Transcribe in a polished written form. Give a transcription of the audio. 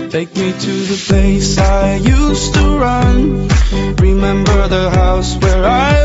Take me to the place I used to run. Remember the house where I